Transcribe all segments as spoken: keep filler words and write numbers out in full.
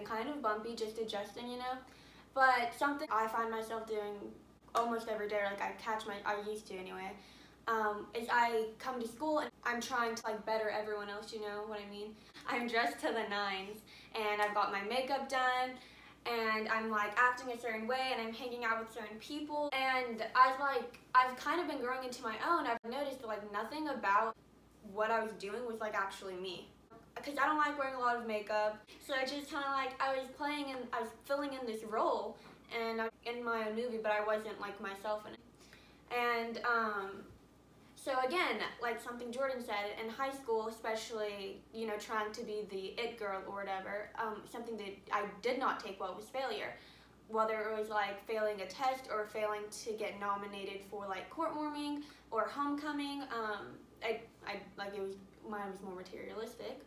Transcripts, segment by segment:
kind of bumpy, just adjusting, you know. But something I find myself doing almost every day, like I catch my, I used to anyway, um, is I come to school and I'm trying to like better everyone else, you know what I mean? I'm dressed to the nines and I've got my makeup done and I'm like acting a certain way and I'm hanging out with certain people, and I've like, I've kind of been growing into my own. I've noticed that like nothing about what I was doing was like actually me. Because I don't like wearing a lot of makeup, so I just kind of like, I was playing and I was filling in this role and I was in my own movie, but I wasn't like myself in it. And um, so again, like something Jordan said, in high school especially, you know, trying to be the it girl or whatever, um, something that I did not take well was failure. Whether it was like failing a test or failing to get nominated for like courtwarming or homecoming, um, I, I like it was, mine was more materialistic.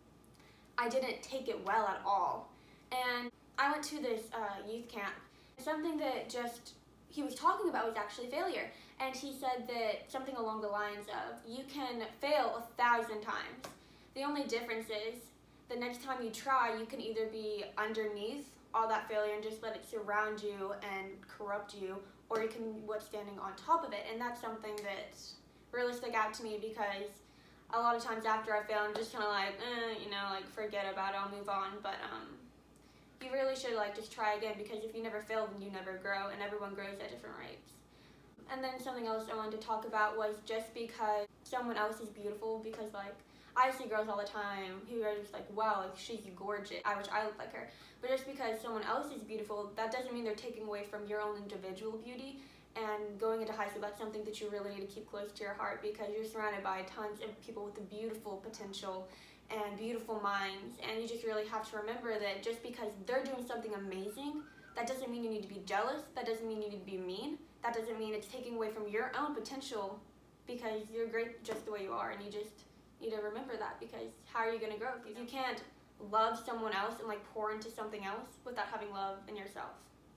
I didn't take it well at all. And I went to this uh, youth camp. Something that just he was talking about was actually failure. And he said that something along the lines of, you can fail a thousand times. The only difference is the next time you try, you can either be underneath all that failure and just let it surround you and corrupt you, or you can what's standing on top of it. And that's something that really stuck out to me, because a lot of times after I fail, I'm just kind of like, eh, you know, like forget about it, I'll move on. But um, you really should like just try again, because if you never fail, then you never grow, and everyone grows at different rates. And then something else I wanted to talk about was just because someone else is beautiful, because like I see girls all the time who are just like, wow, like she's gorgeous, I wish I looked like her. But just because someone else is beautiful, that doesn't mean they're taking away from your own individual beauty. And going into high school, that's something that you really need to keep close to your heart, because you're surrounded by tons of people with a beautiful potential and beautiful minds. And you just really have to remember that just because they're doing something amazing, that doesn't mean you need to be jealous. That doesn't mean you need to be mean. That doesn't mean it's taking away from your own potential, because you're great just the way you are. And you just need to remember that, because how are you going to grow? Because you can't love someone else and like pour into something else without having love in yourself.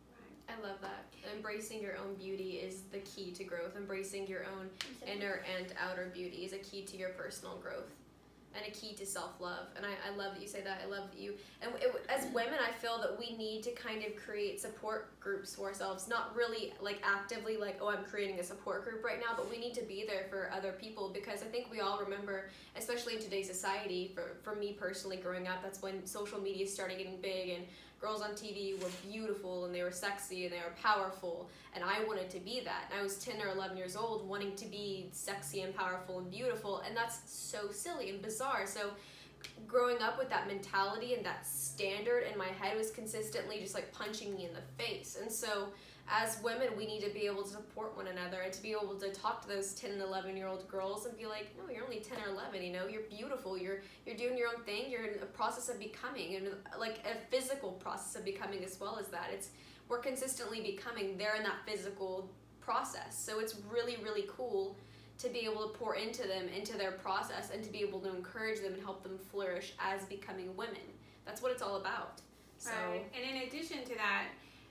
I love that. Embracing your own beauty is the key to growth. Embracing your own inner and outer beauty is a key to your personal growth and a key to self-love. And I, I love that you say that. I love that you, and it, as women, I feel that we need to kind of create support groups for ourselves. Not really like actively like, oh, I'm creating a support group right now, but we need to be there for other people, because I think we all remember, especially in today's society, for, for me personally growing up, that's when social media started getting big, and girls on T V were beautiful and they were sexy and they were powerful, and I wanted to be that. And I was ten or eleven years old wanting to be sexy and powerful and beautiful, and that's so silly and bizarre. So growing up with that mentality and that standard in my head was consistently just like punching me in the face. And so as women, we need to be able to support one another and to be able to talk to those ten and eleven year old girls and be like, no, you're only ten or eleven, you know, you're beautiful, you're you're doing your own thing, you're in a process of becoming, and like a physical process of becoming as well as that. It's, we're consistently becoming, they're in that physical process. So it's really, really cool to be able to pour into them, into their process, and to be able to encourage them and help them flourish as becoming women. That's what it's all about. So, right. And in addition to that,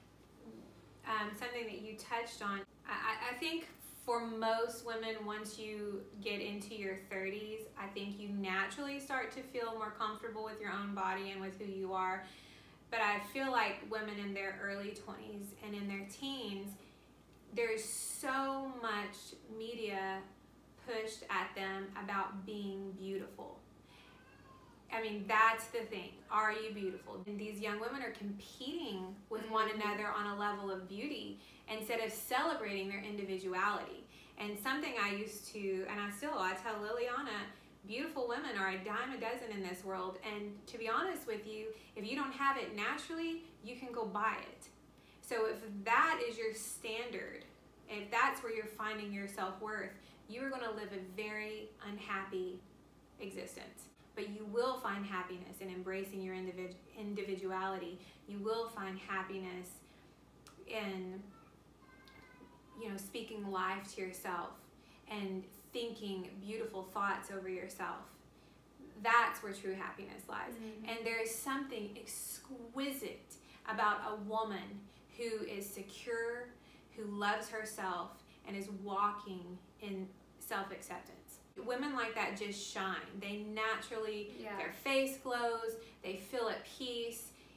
Um, something that you touched on, I, I think for most women, once you get into your thirties, I think you naturally start to feel more comfortable with your own body and with who you are. But I feel like women in their early twenties and in their teens, there's so much media pushed at them about being beautiful. I mean, that's the thing. Are you beautiful? And these young women are competing with one another on a level of beauty instead of celebrating their individuality. And something I used to, and I still, I tell Liliana, beautiful women are a dime a dozen in this world. And to be honest with you, if you don't have it naturally, you can go buy it. So if that is your standard, if that's where you're finding your self-worth, you are going to live a very unhappy existence. But you will find happiness in embracing your individ individuality. You will find happiness in, you know, speaking life to yourself and thinking beautiful thoughts over yourself. That's where true happiness lies. Mm-hmm. And there is something exquisite about a woman who is secure, who loves herself, and is walking in self-acceptance. Women like that just shine. They naturally, yeah. Their face glows, they feel at peace, and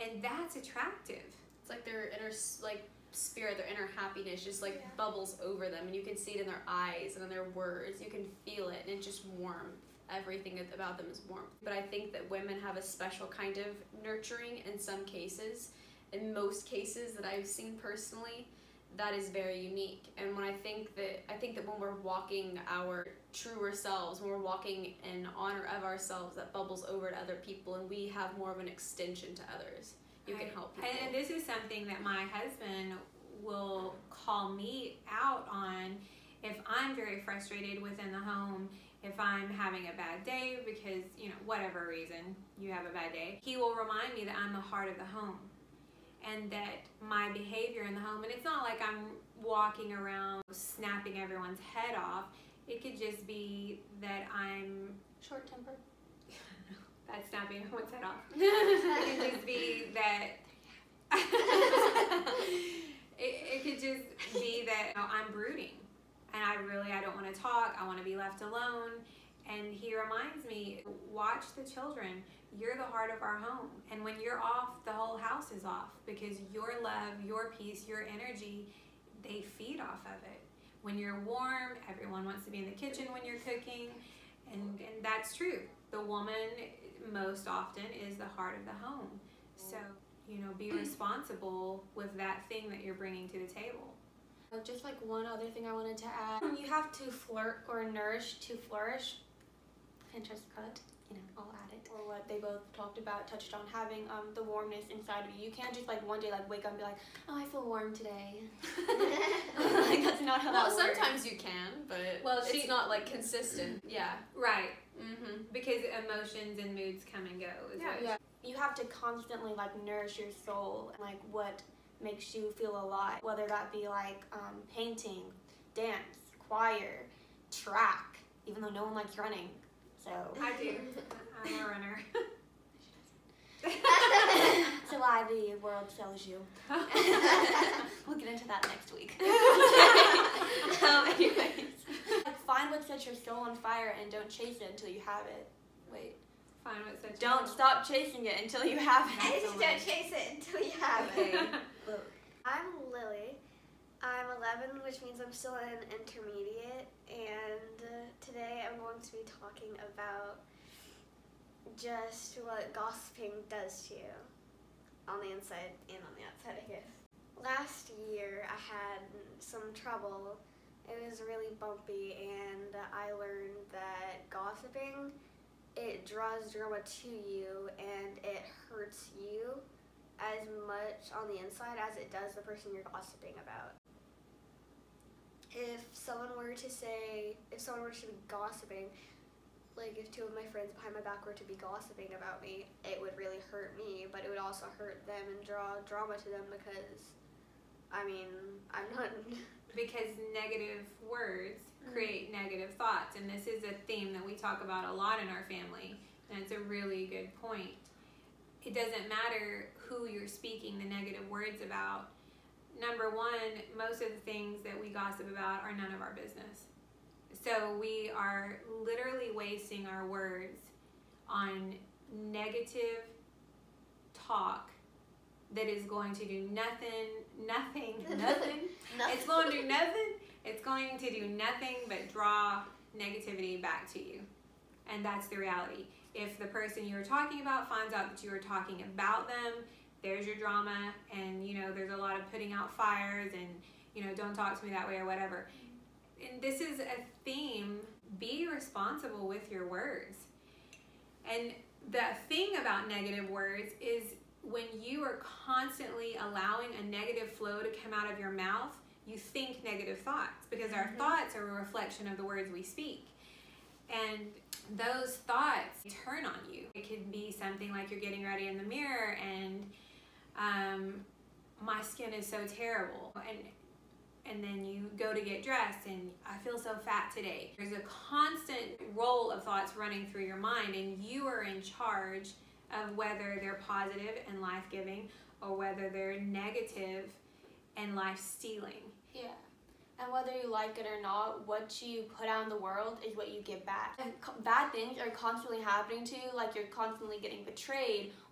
and that's attractive. It's like their inner like spirit, their inner happiness just like Yeah. bubbles over them, and you can see it in their eyes and in their words. You can feel it, and it's just warm. Everything about them is warm. But I think that women have a special kind of nurturing in some cases. In most cases that I've seen personally, that is very unique. And when I think that I think that when we're walking our truer selves, when we're walking in honor of ourselves, that bubbles over to other people, and we have more of an extension to others. You Right. can help people. And this is something that my husband will call me out on if I'm very frustrated within the home, if I'm having a bad day because, you know, whatever reason you have a bad day. He will remind me that I'm the heart of the home and that my behavior in the home, and it's not like I'm walking around snapping everyone's head off. It could just be that I'm Short temper. that's snapping everyone's head off. It could just be that it, it could just be that, you know, I'm brooding and I really I don't want to talk. I want to be left alone. And he reminds me, watch the children. You're the heart of our home. And when you're off, the whole house is off, because your love, your peace, your energy, they feed off of it. When you're warm, everyone wants to be in the kitchen when you're cooking. And, and that's true. The woman most often is the heart of the home. So, you know, be responsible with that thing that you're bringing to the table. Just like one other thing I wanted to add, you have to flirt or nourish to flourish. Pinterest cut, you know, I'll add it. Or what they both talked about, touched on, having um the warmness inside of you. You can't just like one day like wake up and be like, oh, I feel warm today. Like that's not how Well, that works. sometimes you can, but Well, it's she- not like consistent. Yeah. Right. Mm-hmm. Because emotions and moods come and go. Is Yeah. what- Yeah, you have to constantly like nourish your soul and like what makes you feel alive, whether that be like um, painting, dance, choir, track, even though no one likes running. So I do. I'm a runner. it's a lie the world sells you. We'll get into that next week. um, anyways, like, find what sets your soul on fire and don't chase it until you have it. Wait. Find what such Don't stop chasing it until you have I it. just don't chase it until you have Okay. it. I'm Lily. I'm eleven, which means I'm still in intermediate, and uh, today I'm going to be talking about just what gossiping does to you on the inside and on the outside, I guess. Last year I had some trouble. It was really bumpy, and I learned that gossiping, it draws drama to you and it hurts you as much on the inside as it does the person you're gossiping about. If someone were to say, if someone were to be gossiping, like if two of my friends behind my back were to be gossiping about me, it would really hurt me, but it would also hurt them and draw drama to them because, I mean, I'm not... Because negative words create negative thoughts, and this is a theme that we talk about a lot in our family, and it's a really good point. It doesn't matter who you're speaking the negative words about. Number one, most of the things that we gossip about are none of our business. So we are literally wasting our words on negative talk that is going to do nothing, nothing, nothing. It's going to do nothing. It's going to do nothing but draw negativity back to you. And that's the reality. If the person you were talking about finds out that you were talking about them, there's your drama, and you know, there's a lot of putting out fires and, you know, don't talk to me that way or whatever. And this is a theme. Be responsible with your words. And the thing about negative words is when you are constantly allowing a negative flow to come out of your mouth, you think negative thoughts, because our Mhm. thoughts are a reflection of the words we speak. And those thoughts turn on you. It could be something like you're getting ready in the mirror and um, my skin is so terrible. And and then you go to get dressed and I feel so fat today. There's a constant roll of thoughts running through your mind, and you are in charge of whether they're positive and life-giving or whether they're negative and life-stealing. Yeah. And whether you like it or not, what you put out in the world is what you get back. If co- bad things are constantly happening to you, like you're constantly getting betrayed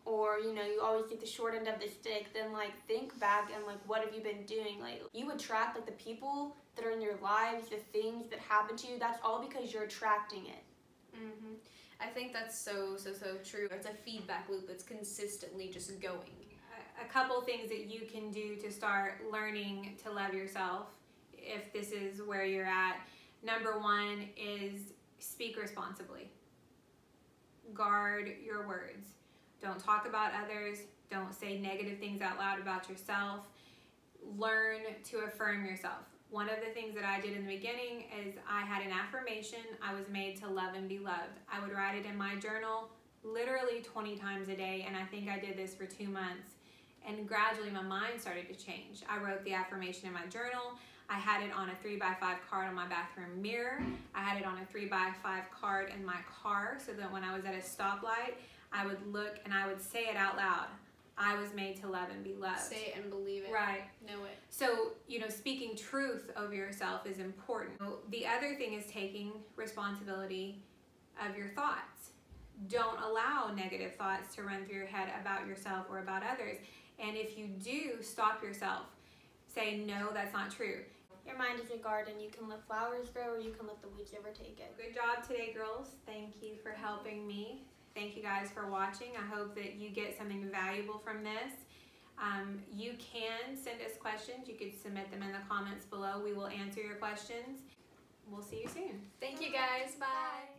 or you know you always get the short end of the stick, then like think back and like what have you been doing? Like you attract like the people that are in your lives, the things that happen to you. That's all because you're attracting it. Mm-hmm. I think that's so so so true. It's a feedback loop that's consistently just going. A couple things that you can do to start learning to love yourself, if this is where you're at. Number one is speak responsibly. Guard your words. Don't talk about others. Don't say negative things out loud about yourself. Learn to affirm yourself. One of the things that I did in the beginning is I had an affirmation. I was made to love and be loved. I would write it in my journal literally twenty times a day, and I think I did this for two months. And gradually my mind started to change. I wrote the affirmation in my journal. I had it on a three by five card on my bathroom mirror. I had it on a three by five card in my car so that when I was at a stoplight, I would look and I would say it out loud. I was made to love and be loved. Say it and believe it. Right. Know it. So, you know, speaking truth over yourself is important. The other thing is taking responsibility of your thoughts. Don't allow negative thoughts to run through your head about yourself or about others. And if you do, stop yourself. Say, no, that's not true. Your mind is a garden. You can let flowers grow or you can let the weeds overtake it. Good job today, girls. Thank you for helping me. Thank you guys for watching. I hope that you get something valuable from this. Um, you can send us questions. You could submit them in the comments below. We will answer your questions. We'll see you soon. Thank you guys. Bye.